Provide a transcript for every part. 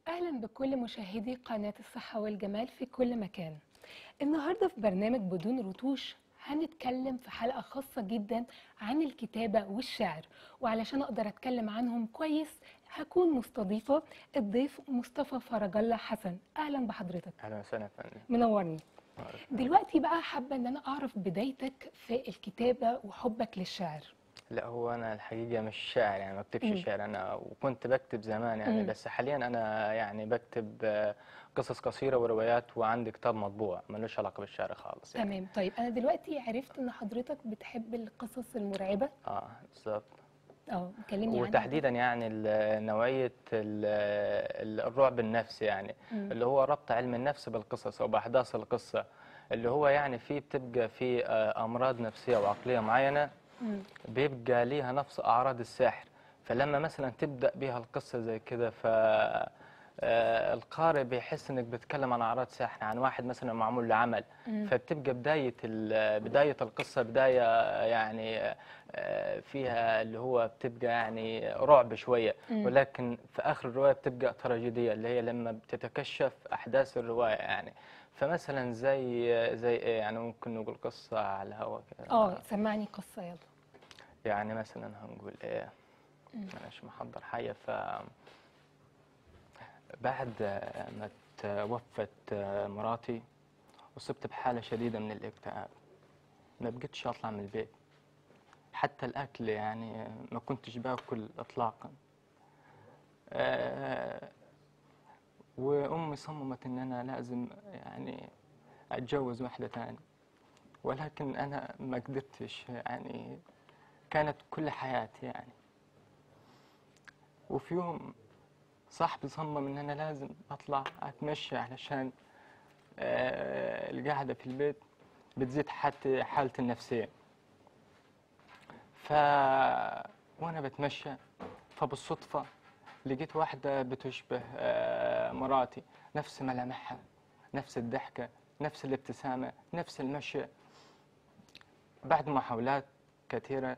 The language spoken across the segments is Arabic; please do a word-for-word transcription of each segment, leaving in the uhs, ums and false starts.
أهلا بكل مشاهدي قناة الصحة والجمال في كل مكان. النهاردة في برنامج بدون رتوش هنتكلم في حلقة خاصة جدا عن الكتابة والشعر، وعلشان أقدر أتكلم عنهم كويس هكون مستضيفة الضيف مصطفى فرج الله حسن. أهلا بحضرتك. اهلا وسهلا يا فندم. منورني. عارف. دلوقتي بقى حابة أن أنا أعرف بدايتك في الكتابة وحبك للشعر. لا، هو انا الحقيقه مش شاعر، يعني ما بكتبش مم. شعر. انا وكنت بكتب زمان يعني، مم. بس حاليا انا يعني بكتب آه، قصص قصيره وروايات، وعندي كتاب مطبوع ملوش علاقه بالشعر خالص يعني. تمام. طيب أنا دلوقتي عرفت أن حضرتك بتحب القصص المرعبة. اه بالظبط. اه، كلمني عنها وتحديدا برضه. يعني ال- نوعيه ال- ال- الرعب النفسي يعني، مم. اللي هو ربط علم النفس بالقصص او باحداث القصه، اللي هو يعني فيه بتبقى في آه، امراض نفسيه وعقليه معينه مم. بيبقى ليها نفس أعراض السحر. فلما مثلا تبدأ بيها القصة زي كده، ف آه، القارئ بيحس انك بتتكلم عن اعراض سحر، عن واحد مثلا معمول له عمل. مم. فبتبقى بدايه ال- بدايه القصه بدايه يعني آه، فيها اللي هو بتبقى يعني رعب شويه، مم. ولكن في اخر الروايه بتبقى تراجيديه، اللي هي لما بتتكشف احداث الروايه يعني. فمثلا زي زي ايه يعني، ممكن نقول قصه على الهواء كده. اه، سمعني قصة يلا. يعني مثلا هنقول ايه، مم. انا مش محضر حاجه. ف بعد ما توفت مراتي أصبت بحالة شديدة من الاكتئاب، ما بقتش أطلع من البيت، حتى الأكل يعني ما كنتش باكل إطلاقا. آه، وأمي صممت إن أنا لازم يعني أتجوز واحدة تاني، ولكن أنا ما قدرتش يعني، كانت كل حياتي يعني. وفي يوم صاحبي صمم إن أنا لازم أطلع أتمشى، علشان آه، القعدة في البيت بتزيد حتى حالتي النفسية. ف وأنا بتمشى فبالصدفة لقيت واحدة بتشبه آه، مراتي، نفس ملامحها، نفس الضحكة، نفس الابتسامة، نفس المشي. بعد محاولات كثيرة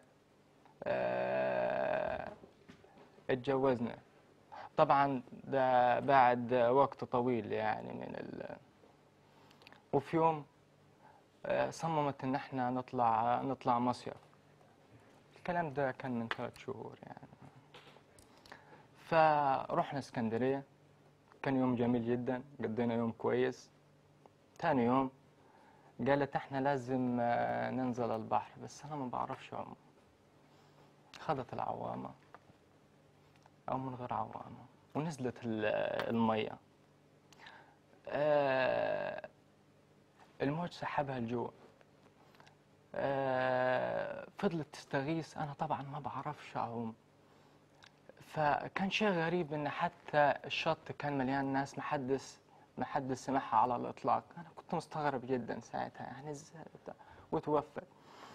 آه، اتجوزنا. طبعا ده بعد وقت طويل يعني من ال... وفي يوم آه، صممت ان احنا نطلع نطلع مصيف. الكلام ده كان من ثلاث شهور يعني. فرحنا اسكندرية، كان يوم جميل جدا، قضينا يوم كويس. تاني يوم قالت احنا لازم آه، ننزل البحر، بس انا ما بعرفش اعوم. خدت العوامة او من غير عوامة ونزلت ال- المية. آه، الموج سحبها لجوا. آه، فضلت تستغيث، انا طبعا ما بعرفش اعوم. فكان شيء غريب ان حتى الشط كان مليان ناس، محدش محدش سمعها على الاطلاق. انا كنت مستغرب جدا ساعتها، يعني ازاي بتاع. وتوفت.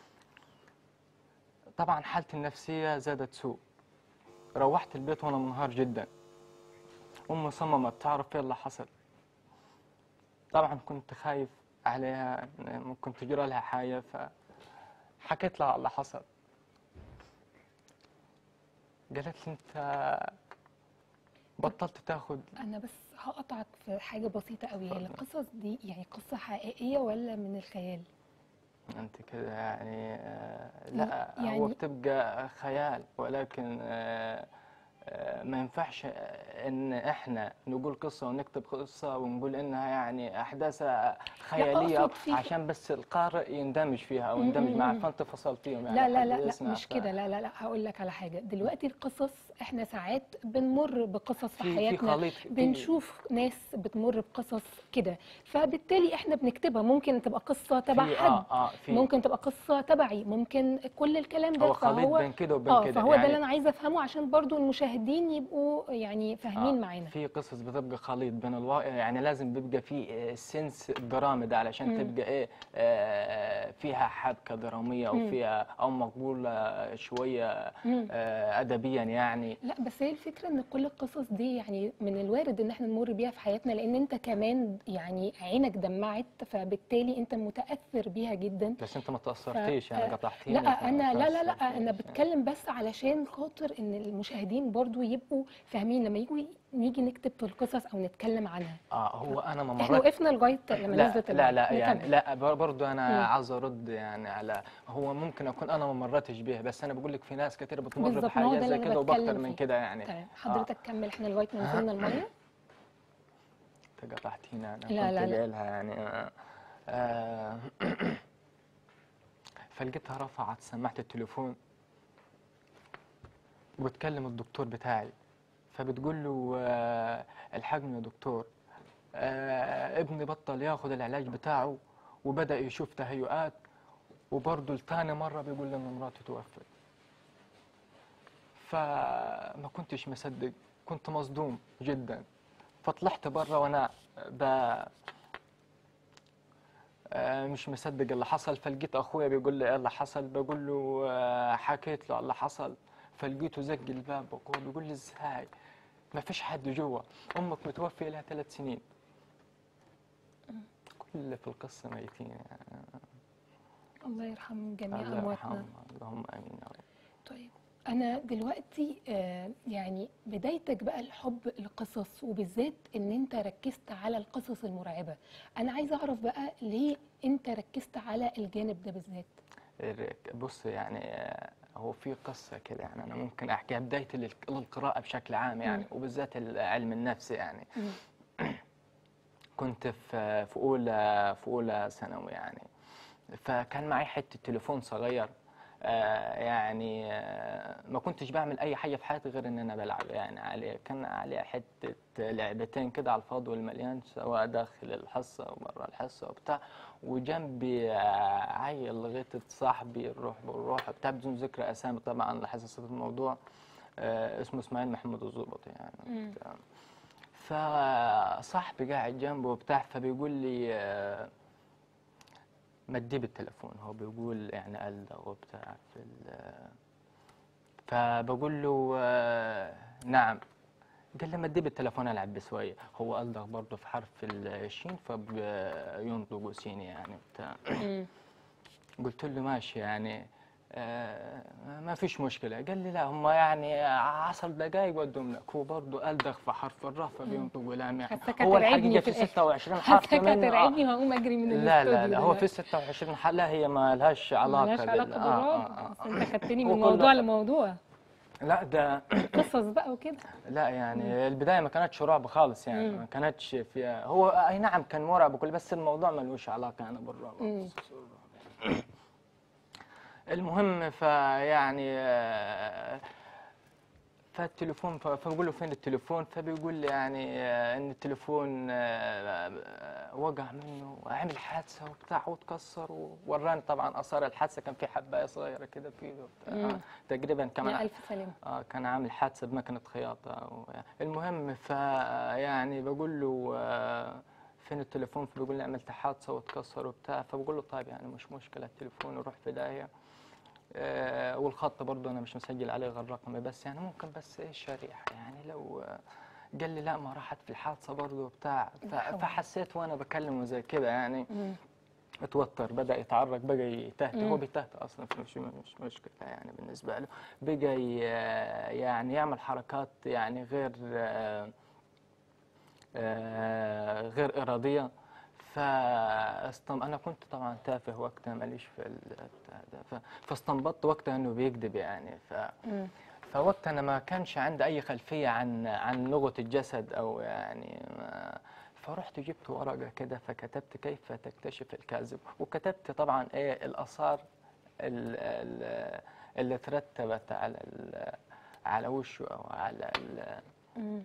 طبعا حالتي النفسيه زادت سوء. روحت البيت وانا منهار جدا. امي صممت تعرف ايه اللي حصل. طبعا كنت خايف عليها ممكن تجرى لها حاجه، فحكيت لها اللي حصل. قالت لي انت طب بطلت تاخد. انا بس هقطعك في حاجة بسيطة قوي. هي اتفضل. القصص دي يعني قصة حقيقية ولا من الخيال؟ انت كده يعني آه، م- لا، هو يعني بتبقى خيال، ولكن آه، آه، ما ينفعش ان احنا نقول قصة ونكتب قصة ونقول انها يعني احداثها لا، خيالية، اقصد في عشان بس القارئ يندمج فيها او م- يندمج م- معها، م. فانت فصلتيهم يعني لا لو لا حد لا لا، يسمع. مش كده. لا لا لا، هقول لك على حاجة. دلوقتي القصص احنا ساعات بنمر بقصص في ففي في حياتنا، خليط في. بنشوف ناس بتمر بقصص كده، فبالتالي احنا بنكتبها. ممكن تبقى قصة تبع في حد، اه اه في ممكن تبقى قصة تبعي، ممكن كل الكلام ده. هو خليط فهو بين كده وبين اه كده فهو ده اللي يعني. انا عايزة افهمه عشان برضو المشاهدين يبقوا يعني اه فاهمين معانا. في قصص بتبقى خليط بين الواقع، يعني لازم بيبقى في آه، سنس الدرامي ده، علشان امم. تبقى ايه آه، فيها حبكة درامية، او امم. فيها او مقبولة شوية امم. آه، ادبيا يعني. لا، بس هي الفكرة ان كل القصص دي يعني من الوارد ان احنا نمر بيها في حياتنا، لان انت كمان يعني عينك دمعت، فبالتالي انت متأثر بيها جدا. بس انت ما ف تأثرتيش يعني، آه، لا قطعتيني فما انا لا لا لا انا تأثرتيش يعني. بتكلم بس علشان خاطر ان المشاهدين برضو يبقوا فاهمين. لما يجوا ناوي نيجي نكتب في القصص او نتكلم عنها؟ اه هو انا ما احنا مرات وقفنا لغايه لما لا نزلت لا الميه، لا يعني نكمل. لا بر- برضو انا مم. عاوز ارد يعني على، هو ممكن اكون انا ما مرتش بيها، بس انا بقول لك في ناس كتير بتمر بالظبط، ما هو بحاجات ده اللي زي انا كده وبكتر بتكلم من فيه. كده يعني. تمام، اه حضرتك كمل، احنا لغايه ما نزلنا الميه. انت قطعتيني، انا لا كنت لا لا. جايلها يعني. آه آه فلقيتها رفعت سماعة التليفون وبتكلم الدكتور بتاعي، فبتقول له آه الحقني يا دكتور، آه ابني بطل ياخد العلاج بتاعه وبدأ يشوف تهيؤات، وبرضه لتاني مرة بيقول لي إن مراته توفت. فما كنتش مصدق، كنت مصدوم جدا. فطلعت بره وأنا ب... آه، مش مصدق اللي حصل. فلقيت أخويا بيقول لي إيه اللي حصل، بقول له آه، حكيت له على اللي حصل. فلقيته زق الباب وهو بيقول لي إزاي ما فيش حد جوا، أمك متوفية لها ثلاث سنين. كل اللي في القصة ميتين يعني. الله يرحم جميع الله امواتنا. يرحمهم، اللهم آمين يا رب. طيب، أنا دلوقتي آه، يعني بدايتك بقى الحب القصص، وبالذات إن أنت ركزت على القصص المرعبة. أنا عايزة أعرف بقى ليه أنت ركزت على الجانب ده بالذات؟ الرك- بص يعني آه، هو في قصة كده يعني أنا ممكن أحكيها بداية للق- للقراءة بشكل عام يعني، مم. وبالذات علم النفس يعني. مم. كنت في في أولى في أولى ثانوي يعني، فكان معي حتة تليفون صغير. آه، يعني آه، ما كنتش بعمل أي حاجة في حياتي غير إن أنا بلعب يعني عليه. كان عليه حتة لعبتين كده على الفاضي والمليان، سواء داخل الحصة وبره الحصة وبتاع. وجنبي آه، عيل غيطة صاحبي، نروح بنروح بتاع بدون ذكر أسامي طبعا لحساسية الموضوع. آه، اسمه إسماعيل محمد الزبط يعني. مم. فصاحبي قاعد جنبه وبتاع، فبيقول لي آه، ما تجيب التليفون. هو بيقول يعني ألدغ وبتاع في ال- فبقول له آه، نعم. قال لي ما تجيب التليفون ألعب بشوية. هو ألدغ برضه في حرف الشين فبينطق سين يعني بتاع. مم. قلت له ماشي يعني آه، ما فيش مشكلة. قال لي لا هم يعني عشر دقايق ودهم لك. هو برضه ألدغ في حرف الراء فبينطق لام يعني. حاساك هو هترعبني الحقيقة في في الآخر. ستة وعشرين حرف حاساك منه آه هترعبني وهقوم أجري من لا لا الاستوديو لا هو في دلوقتي. ستة وعشرين حلقة، لا هي ما لهاش علاقة ملهاش بال علاقة آه آه بالرعب، آه بس آه. أنت خدتني هو من موضوع كله لموضوع. لا ده قصص بقى وكده. لا مم. يعني البداية ما كانتش رعب خالص يعني، مم. ما كانتش فيها. هو أي نعم كان مرعب وكل، بس الموضوع ما لهوش علاقة يعني بالرعب. مم. المهم فيعني آه، فالتليفون ف- فبقول له فين التليفون، فبيقول لي يعني آه، ان التليفون آه، آه، وقع منه وعمل حادثه وبتاع واتكسر. ووراني طبعا اثار الحادثه، كان في حبايه صغيره كده في ايده وبتاع. آه، مم. تقريبا كمان يا ألف سلامة. آه، كان عامل حادثه بمكنه خياطه. و- المهم فيعني بقول له آه، فين التليفون، فبيقول لي عملت حادثه واتكسر وبتاع. فبقول له طيب يعني مش مشكله، التليفون يروح في داهيه. آه، والخط برضه انا مش مسجل عليه غير رقمي بس يعني، ممكن بس ايه الشريحه يعني لو آه، قال لي لا ما راحت في الحادثه برضه بتاع. ف- لا حول. فحسيت وانا بكلمه زي كده يعني مم. اتوتر، بدا يتعرق، بقى يتهته. هو مم. بيتهته اصلا مش مش مشكله يعني بالنسبه له. بقى ي- يعني يعمل حركات يعني غير آه، آه، غير إرادية. فاستم أنا كنت طبعا تافه وقتها، ماليش في البتاع ده. ف- فاستنبطت وقتها إنه بيكذب يعني. ف مم. فوقتها أنا ما كانش عندي أي خلفية عن عن لغة الجسد أو يعني ما. فرحت جبت ورقة كده فكتبت كيف تكتشف الكاذب، وكتبت طبعا إيه الآثار ال- ال- اللي ترتبت على ال- على وشه أو على ال- مم.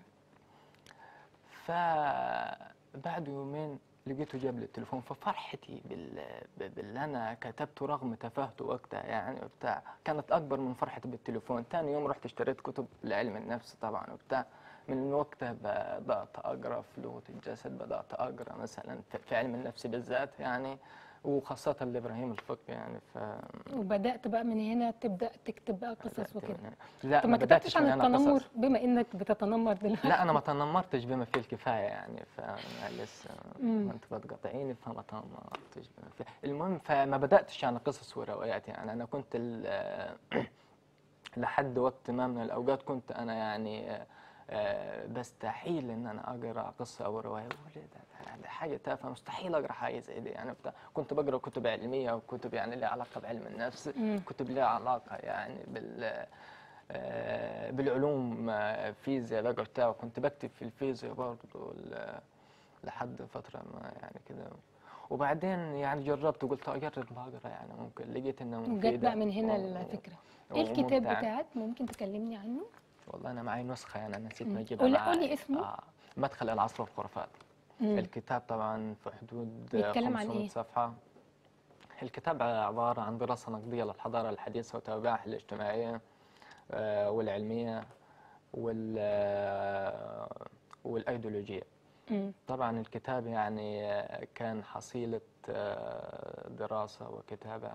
فبعد يومين لقيته جاب لي التليفون. ففرحتي بال... باللي انا كتبته رغم تفاهته وقتها يعني وبتاع كانت اكبر من فرحتي بالتليفون. تاني يوم رحت اشتريت كتب لعلم النفس طبعا وبتاع. من وقتها بدات اقرا في لغه الجسد، بدات اقرا مثلا في في علم النفس بالذات يعني، وخاصه لابراهيم الفقي يعني. ف وبدأت بقى من هنا تبدأ تكتب بقى قصص وكده. لا طب ما ما كتبتش بداتش عن من هنا التنمر قصص. بما انك بتتنمر دلوقتي؟ لا انا ما تنمرتش بما فيه الكفايه يعني، فانا لسه مم. ما انت بتقاطعيني، فما تنمرتش بما فيه. المهم فما بداتش عن قصص وروايات يعني. انا كنت ال- لحد وقت ما من الاوقات كنت انا يعني آه، بستحيل ان انا اقرا قصه او روايه. بقول إيه ده, ده, ده حاجه تافهه، مستحيل اقرا حاجه زي دي يعني. بتاع كنت بقرا كتب علميه وكتب يعني لها علاقه بعلم النفس، مم. كتب لها علاقه يعني بال آه، بالعلوم، آه، فيزياء بقى وبتاع، وكنت بكتب في الفيزياء برضه ل- لحد فتره ما يعني كده. وبعدين يعني جربت وقلت اجرب بقرا يعني، ممكن لقيت انها وجت بقى مفيده من هنا و- الفكره. ايه الكتاب وممتعه. بتاعك؟ ممكن تكلمني عنه؟ والله انا معي نسخه يعني، انا نسيت ما مم. اجيبها قول قولي معي. اسمه. آه. مدخل العصر والخرافات. مم. الكتاب طبعا في حدود بيتكلم عن خمسمائة ايه؟ صفحه. الكتاب عباره عن دراسه نقديه للحضاره الحديثه وتوابعها الاجتماعيه آه، والعلميه وال آه، والايديولوجيه. مم. طبعا الكتاب يعني آه، كان حصيله آه، دراسه وكتابه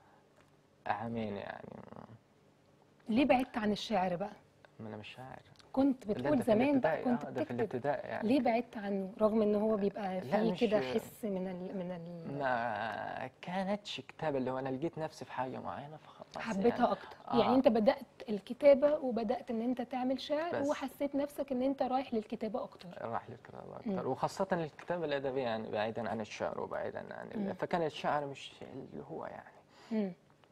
عامين يعني. ليه بعدت عن الشعر بقى؟ ما انا مش شاعر. كنت لا بتقول ده في زمان بقى الابتدائي، كنت اه ده في بتكتب. الابتدائي يعني. ليه بعدت عنه رغم ان هو بيبقى لا فيه مش كده حس من ال... من ال... ما كانتش كتابة اللي هو أنا لقيت نفسي في حاجة معينة فخلاص يعني. حبيتها اكتر؟ يعني آه انت بدأت الكتابة وبدأت ان انت تعمل شعر بس وحسيت نفسك ان انت رايح للكتابة اكتر. راح للكتابة مم. أكتر، وخاصة الكتابة الأدبية يعني بعيدا عن الشعر وبعيدا عن مم. ال... فكان الشعر مش اللي هو يعني. مم.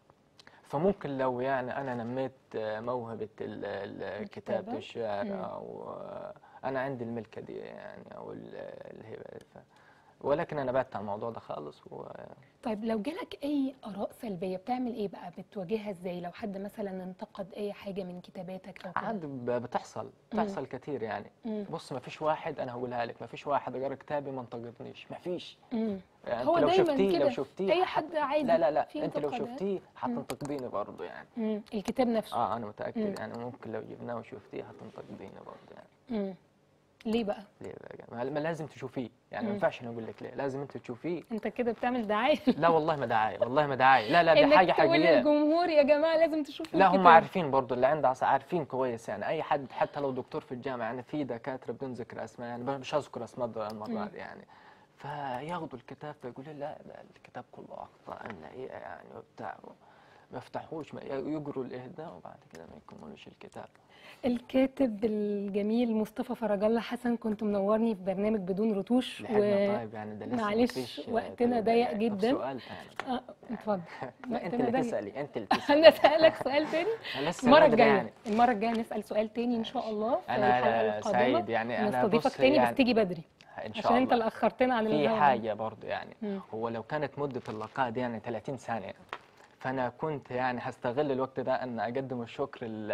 فممكن لو يعني أنا نميت موهبة ال- ال- كتابة الكتابة. الشعر، مم. أو أنا عندي الملكة دي يعني، أو ال- الهبة دي. ف... ولكن أنا بعدت عن الموضوع ده خالص. و... طيب لو جالك اي اراء سلبية بتعمل ايه بقى؟ بتواجهها ازاي لو حد مثلا انتقد اي حاجة من كتاباتك او كده؟ عاد ب- بتحصل مم. بتحصل كتير يعني. مم. بص، ما فيش واحد، انا هقولها لك، ما فيش واحد قرا كتابي ما انتقدنيش، ما فيش. مم. يعني انت هو لو دايما شفتيه لو كده، شفتيه اي حت... حد عادي لا لا لا في انت لو انتقادات. شفتيه مم. هتنتقديني برضه يعني. مم. الكتاب نفسه. اه انا مم. متاكد يعني، ممكن لو جبناه وشفتيه هتنتقديني برضه يعني. مم. ليه بقى؟ ليه بقى؟ ما ما لازم تشوفيه يعني، ما مم. ينفعش انا اقول لك ليه، لازم انت تشوفيه. انت كده بتعمل دعاية. لا والله ما دعايه، والله ما دعايه، لا لا دي انك حاجه تقول حقيقيه. للجمهور يا جماعة لازم تشوفوا لا هم الكتاب. عارفين برضه، اللي عنده عصا عارفين كويس يعني. اي حد حتى لو دكتور في الجامعه يعني، في دكاتره بدون ذكر اسماء يعني، مش هذكر اسماء المره مم. دي يعني. فياخدوا الكتاب فيقولوا لا ده الكتاب كله اخطاء نهائيه يعني وبتاع، ما يفتحوش، ما يقروا الاهداء وبعد كده ما يكملوش الكتاب. الكاتب الجميل مصطفى فرج الله حسن، كنت منورني في برنامج بدون رتوش، لحقنا طيب يعني، ده لسه ما ومعلش فيش وقتنا تقريبا ضيق يعني. طب جدا. سؤال ثاني طيب اه اتفضل. يعني. لا انت وقتنا اللي ضيق. تسالي، انت اللي انا تسالي. اسالك سؤال تاني أنا لسه المره بدري الجايه. يعني. المره الجايه نسال سؤال تاني ان شاء ماشي. الله في الحلقه انا القادمه، سعيد يعني، انا ونستضيفك بص تاني بس يعني تيجي بدري ان شاء عشان انت الله. اللي اخرتنا عن في الهوا. حاجة برضو يعني، مم. هو لو كانت مدة اللقاء دي يعني ثلاثين ثانية، فأنا كنت يعني هستغل الوقت ده أن أقدم الشكر ل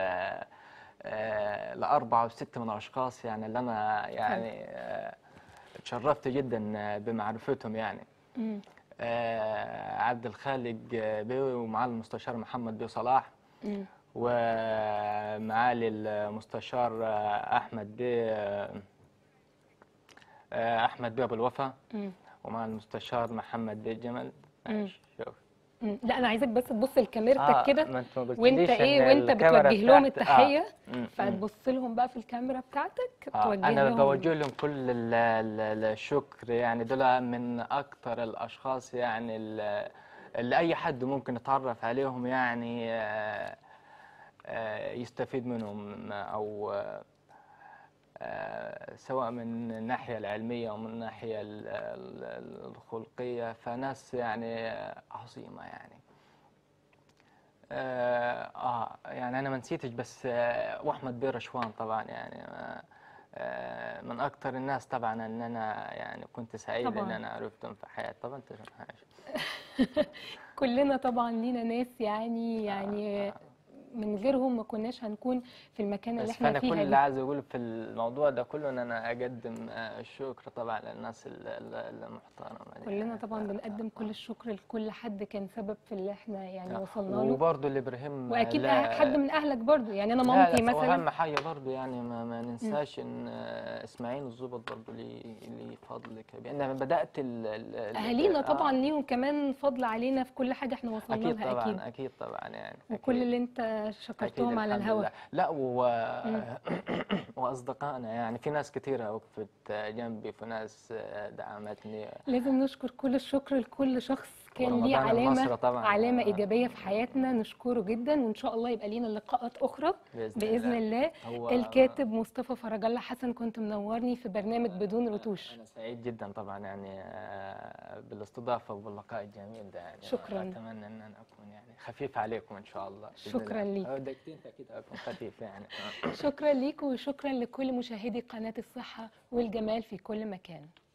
آه، لأربعة وست من الأشخاص يعني، اللي أنا يعني آه، اتشرفت جدا بمعرفتهم يعني. مم. آه، عبد الخالق بيه، ومعالي المستشار محمد بيه صلاح، مم. ومعالي المستشار آه، أحمد بيه آه، أحمد بيه أبو الوفا، مم. ومع المستشار محمد بيه جمل. مم. ماشي شوف. مم. لا انا عايزك بس تبص لكاميرتك اه كده، ما انت ما وانت قلتليش ايه ان وانت الكاميرا بتوجه لهم بتاعت اه التحيه، م- م. فتبص لهم بقى في الكاميرا بتاعتك آه توجه انا لهم. بوجه لهم كل ال- ال- الشكر يعني. دول من اكتر الاشخاص يعني ال- اللي اي حد ممكن يتعرف عليهم يعني، آه، آه، يستفيد منهم، او آه، سواء من الناحية العلمية أو من الناحية ال- ال- الخلقية، فناس يعني عظيمة يعني. آه, آه يعني أنا ما نسيتش بس آه وأحمد بيه رشوان طبعا يعني، آه آه من أكتر الناس طبعا إن أنا يعني كنت سعيد إن طبعا أنا عرفتهم في حياتي. طبعا أنت كلنا طبعا لينا ناس يعني آه يعني آه من غيرهم ما كناش هنكون في المكان اللي بس احنا فأنا كل فيها اللي دي. عايز أقوله في الموضوع ده كله إن أنا أقدم آه الشكر طبعا للناس ال- ال- المحترمة دي كلنا يعني. ف- طبعا بنقدم كل الشكر لكل حد كان سبب في اللي احنا يعني آه، وصلنا له، وبرضه الإبراهيم آه، واكيد أه- حد لا من اهلك برضو، يعني انا لا مامتي لا مثلا. واهم حاجه برضو يعني، ما, ما مم. ننساش ان آه، اسماعيل الضبط برضو ليه ليه فضل كبير. انا بدات ال ال ال اهالينا طبعا اه ليهم كمان فضل علينا في كل حاجه احنا وصلنا اكيد لها اكيد، طبعا، اكيد طبعا يعني وكل اكيد. اللي انت اكيد شكرتهم على الحمد الهوا. لله. لا و مم. واصدقائنا، يعني في ناس كثيره وقفت جنبي، في ناس دعمتني. لازم نشكر كل الشكر لكل شخص كان ليه ورمضان علامة المصري طبعا علامة آه، إيجابية في حياتنا، نشكره جدا. وإن شاء الله يبقى لينا لقاءات أخرى باذن بإذن الله. الله. هو الكاتب مصطفى فرج الله حسن، كنت منورني في برنامج بدون رتوش. انا سعيد جدا طبعا يعني آه، بالاستضافه واللقاء الجميل ده، يعني شكراً. اتمنى ان انا اكون يعني خفيف عليكم ان شاء الله بإذن شكراً الله. ليك. أو دقيقتين كده اكون خفيف يعني شكرا ليكم وشكرا لكل مشاهدي قناة الصحة والجمال في كل مكان.